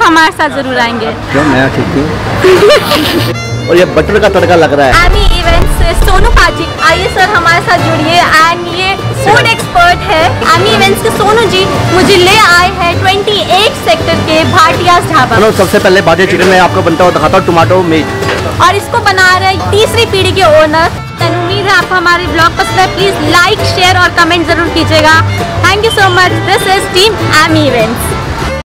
हमारे साथ जरूर आएंगे। क्यों, मैं ठीक हूँ। और ये बटर का तड़का लग रहा है। एमी इवेंट्स से सोनू पाजी, आइए सर हमारे साथ जुड़िए। एंड ये फूड एक्सपर्ट है एमी इवेंट्स के सोनू जी, मुझे ले आए हैं 28 सेक्टर के भाटियाज ढाबा। चलो सबसे पहले भाटिया चिकन में आपको बनता हुआ दिखाता हूँ, टमाटो मीट। और इसको बना रहे हैं तीसरी पीढ़ी के ओनर। उम्मीद है आपको हमारी ब्लॉग पसंद है। प्लीज लाइक, शेयर और कमेंट जरूर कीजिएगा। Thank you so much. This is team Amy events.